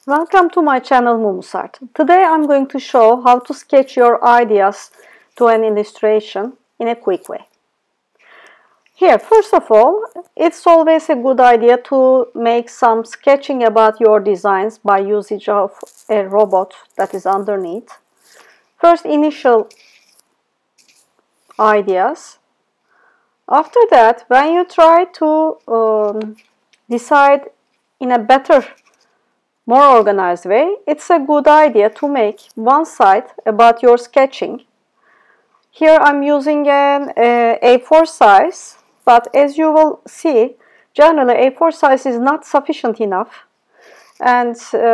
Welcome to my channel Mumusart. Today I'm going to show how to sketch your ideas to an illustration in a quick way. Here, first of all, it's always a good idea to make some sketching about your designs by usage of a robot that is underneath. First, initial ideas. After that, when you try to decide in a better, more organized way, it's a good idea to make one side about your sketching. Here I'm using an A4 size, but as you will see, generally A4 size is not sufficient enough, and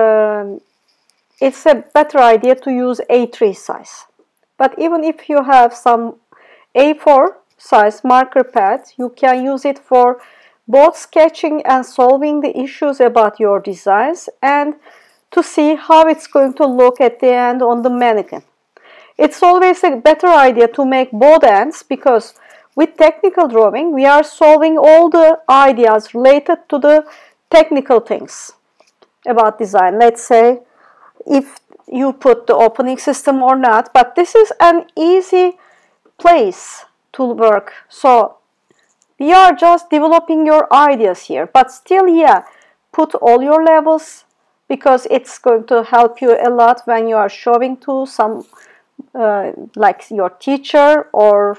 it's a better idea to use A3 size. But even if you have some A4 size marker pad, you can use it for both sketching and solving the issues about your designs and to see how it's going to look at the end on the mannequin. It's always a better idea to make both ends, because with technical drawing we are solving all the ideas related to the technical things about design. Let's say if you put the opening system or not, but this is an easy place to work. So we are just developing your ideas here, but still, yeah, put all your levels, because it's going to help you a lot when you are showing to some like your teacher, or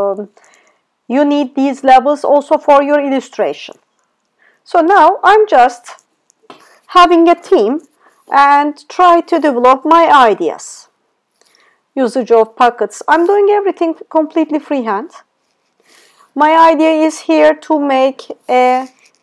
you need these levels also for your illustration. So now I'm just having a theme and try to develop my ideas. Usage of pockets. I'm doing everything completely freehand. My idea is here to make a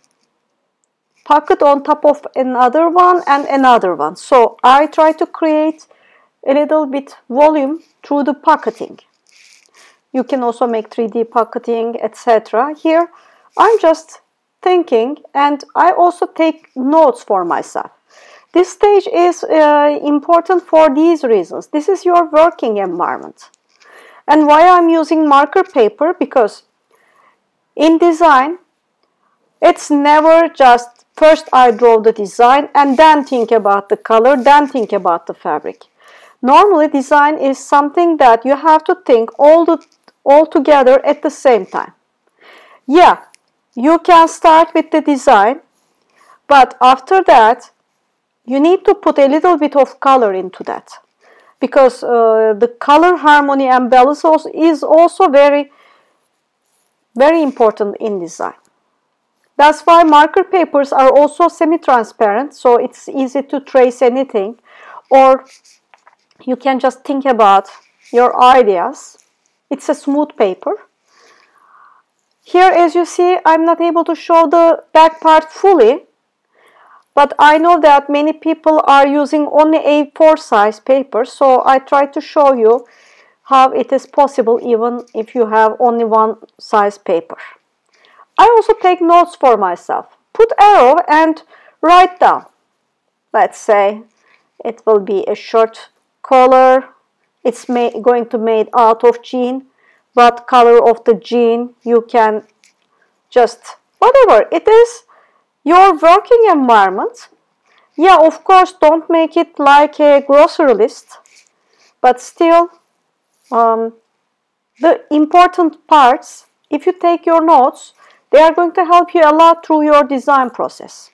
pocket on top of another one and another one. So I try to create a little bit volume through the pocketing. You can also make 3D pocketing, etc. Here I'm just thinking, and I also take notes for myself. This stage is important for these reasons. This is your working environment. And why I'm using marker paper? Because in design, it's never just first I draw the design and then think about the color, then think about the fabric. Normally, design is something that you have to think all together at the same time. Yeah, you can start with the design, but after that, you need to put a little bit of color into that, because the color harmony and balance is also very important in design. That's why marker papers are also semi-transparent, so it's easy to trace anything, or you can just think about your ideas. It's a smooth paper. Here, as you see, I'm not able to show the back part fully, but I know that many people are using only A4 size paper, so I try to show you how it is possible even if you have only one size paper. I also take notes for myself. Put arrow and write down. Let's say it will be a short collar. It's going to be made out of jean. What color of the jean? You can just, whatever it is, your working environment. Yeah, of course, don't make it like a grocery list, but still, the important parts, if you take your notes, they are going to help you a lot through your design process.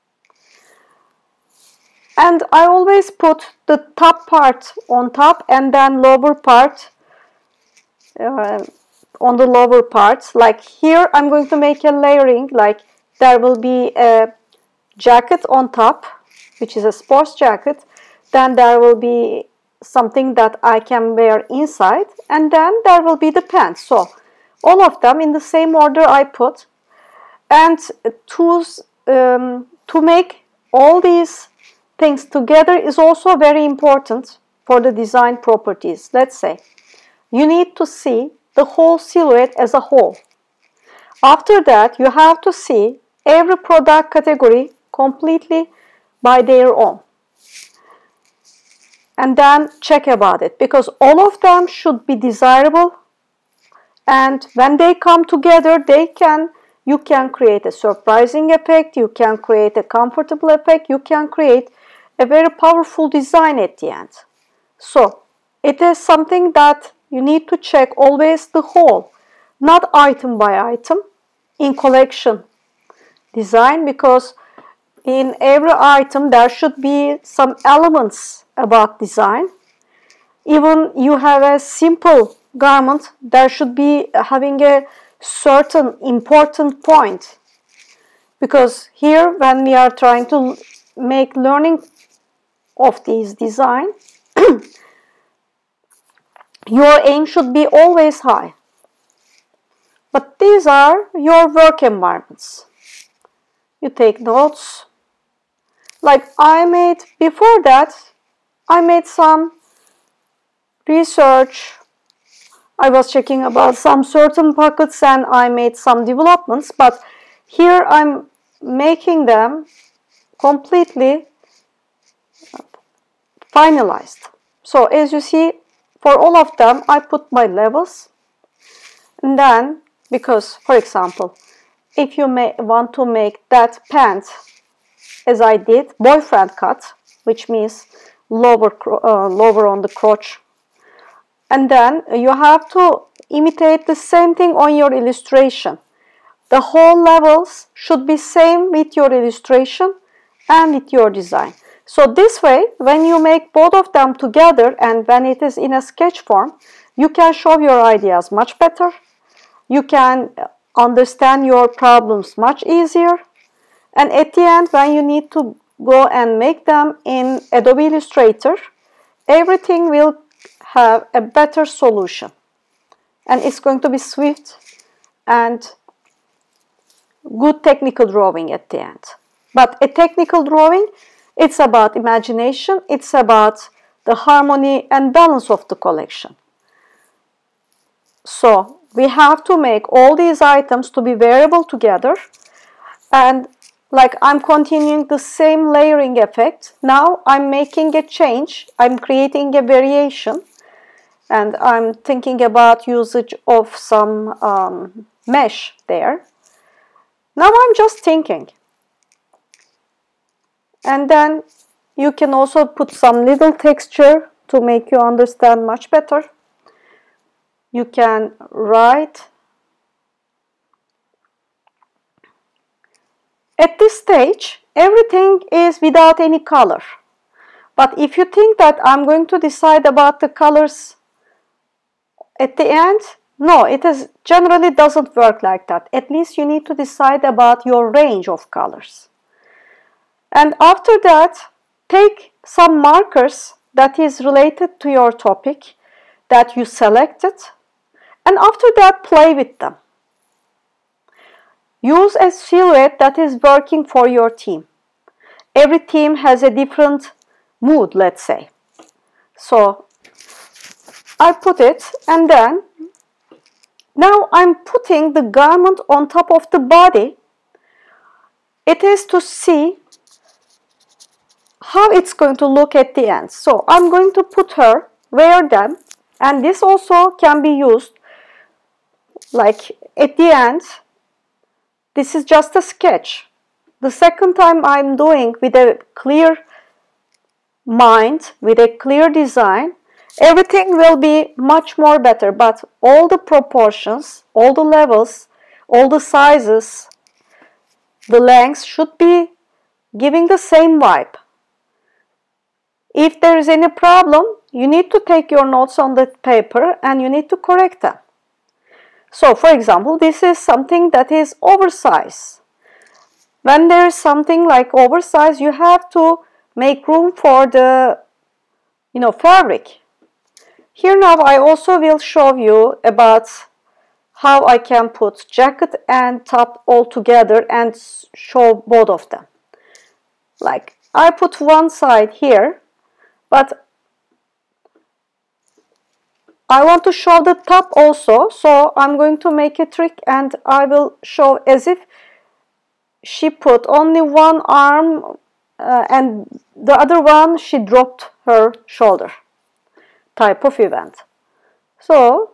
And I always put the top part on top and then lower part on the lower parts. Like here, I'm going to make a layering, like there will be a jacket on top, which is a sports jacket. Then there will be something that I can wear inside, and then there will be the pants. So all of them in the same order I put, and to make all these things together is also very important for the design properties. Let's say you need to see the whole silhouette as a whole. After that, you have to see every product category completely by their own, and then check about it, because all of them should be desirable, and when they come together, you can create a surprising effect, you can create a comfortable effect, you can create a very powerful design at the end. So it is something that you need to check always the whole, not item by item in collection design, because in every item there should be some elements about design. Even you have a simple garment, there should be having a certain important point. Because here when we are trying to make learning of these design, your aim should be always high. But these are your work environments. You take notes. Like before that, I made some research. I was checking about some certain pockets and I made some developments, but here I'm making them completely finalized. So as you see, for all of them, I put my levels. And then, because, for example, if you want to make that pant, as I did, boyfriend cut, which means lower on the crotch, and then you have to imitate the same thing on your illustration. The whole levels should be same with your illustration and with your design. So this way, when you make both of them together and when it is in a sketch form, you can show your ideas much better. You can understand your problems much easier. And at the end, when you need to go and make them in Adobe Illustrator, everything will have a better solution. And it's going to be swift and good technical drawing at the end. But a technical drawing, it's about imagination, it's about the harmony and balance of the collection. So we have to make all these items to be variable together, and like I'm continuing the same layering effect. Now I'm making a change, I'm creating a variation, and I'm thinking about usage of some mesh there. Now I'm just thinking. And then you can also put some little texture to make you understand much better. You can write. At this stage, everything is without any color. But if you think that I'm going to decide about the colors at the end, no, it generally doesn't work like that. At least you need to decide about your range of colors. And after that, take some markers that is related to your topic that you selected, and after that, play with them. Use a silhouette that is working for your team. Every team has a different mood, let's say. So I put it, and then now I'm putting the garment on top of the body. It is to see how it's going to look at the end. So I'm going to put her, wear them, and this also can be used like at the end. This is just a sketch. The second time I'm doing with a clear mind, with a clear design, everything will be much more better, but all the proportions, all the levels, all the sizes, the lengths should be giving the same vibe. If there is any problem, you need to take your notes on the paper and you need to correct them. So, for example, this is something that is oversized. When there is something like oversized, you have to make room for the, fabric. Here now I also will show you about how I can put jacket and top all together and show both of them. Like I put one side here, but I want to show the top also, so I'm going to make a trick and I will show as if she put only one arm and the other one she dropped her shoulder type of event. So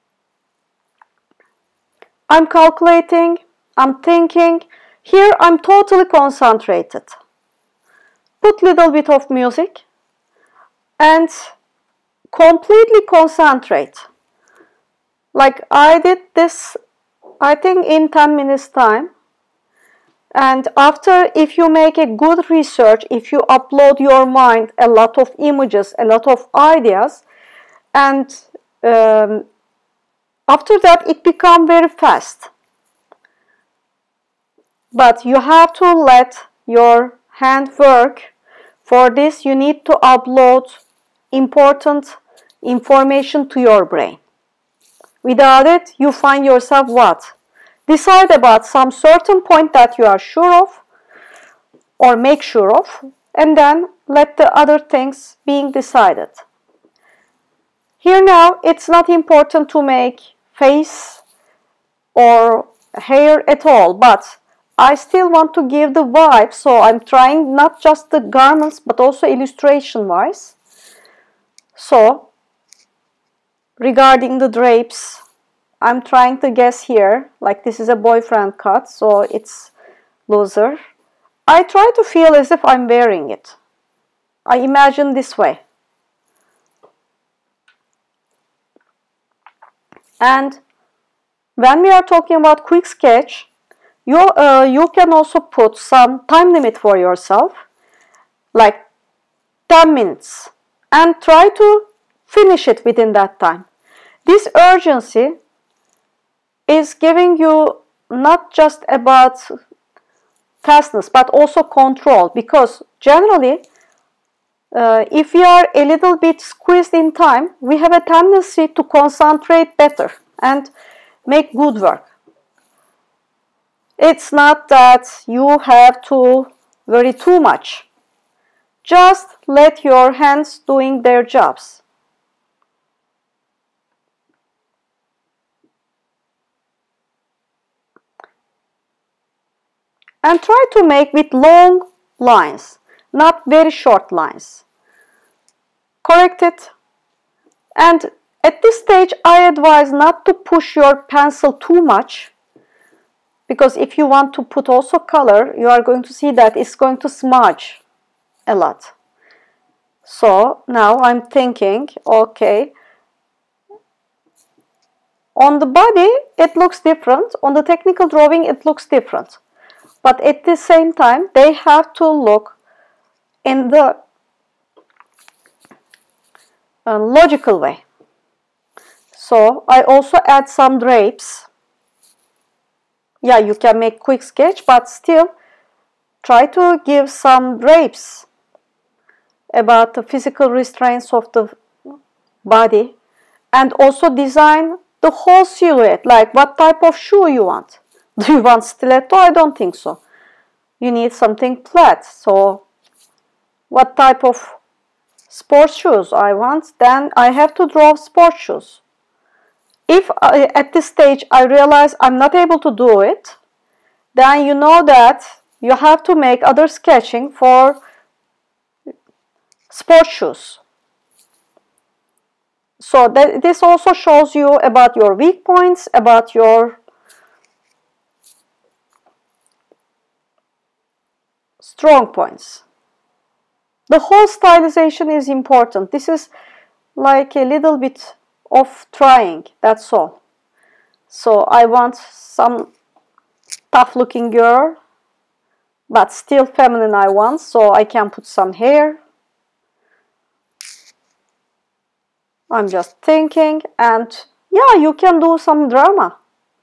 I'm calculating, I'm thinking, here I'm totally concentrated. put little bit of music and completely concentrate. Like I did this, I think in 10 minutes time. And after, if you make a good research, if you upload your mind a lot of images, a lot of ideas, and after that it becomes very fast. But you have to let your hand work. For this you need to upload important information to your brain. Without it, you find yourself what? Decide about some certain point that you are sure of or make sure of, and then let the other things being decided. Here now, it's not important to make face or hair at all, but I still want to give the vibe, so I'm trying not just the garments but also illustration wise. So regarding the drapes, I'm trying to guess here, like this is a boyfriend cut, so it's looser. I try to feel as if I'm wearing it. I imagine this way. And when we are talking about quick sketch, you can also put some time limit for yourself, like 10 minutes, and try to finish it within that time. This urgency is giving you not just about fastness but also control, because generally if we are a little bit squeezed in time, we have a tendency to concentrate better and make good work. It's not that you have to worry too much. Just let your hands doing their jobs. And try to make with long lines, not very short lines. Correct it. And at this stage, I advise not to push your pencil too much, because if you want to put also color, you are going to see that it's going to smudge a lot. So now I'm thinking, okay, on the body it looks different, on the technical drawing it looks different. But at the same time, they have to look in the logical way. So I also add some drapes. Yeah, you can make quick sketch, but still try to give some drapes about the physical restraints of the body, and also design the whole silhouette, like what type of shoe you want. Do you want stiletto? I don't think so. You need something flat. So what type of sports shoes I want? Then I have to draw sports shoes. If at this stage I realize I'm not able to do it, then you know that you have to make other sketching for sports shoes. So this also shows you about your weak points, about your strong points. The whole stylization is important. This is like a little bit of trying, that's all. So I want some tough looking girl, but still feminine I want, so I can put some hair. I'm just thinking, and yeah, you can do some drama.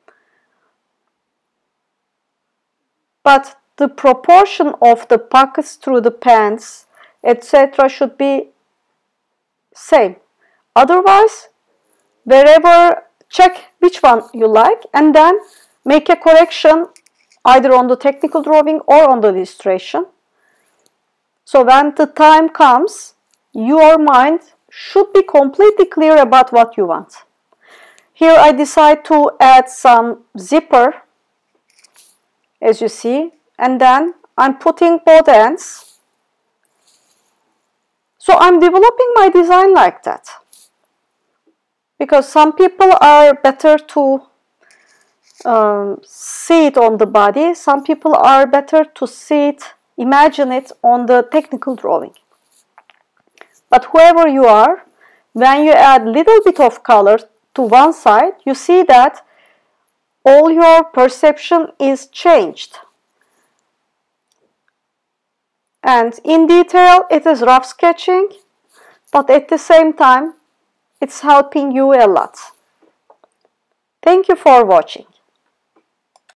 But the proportion of the pockets through the pants, etc. should be same. Otherwise, wherever, check which one you like and then make a correction either on the technical drawing or on the illustration. So when the time comes, your mind should be completely clear about what you want. Here I decide to add some zipper, as you see, and then I'm putting both ends. So I'm developing my design like that, because some people are better to see it on the body, some people are better to see it imagine it on the technical drawing. But whoever you are, when you add little bit of color to one side, you see that all your perception is changed. And in detail, it is rough sketching, but at the same time, it's helping you a lot. Thank you for watching.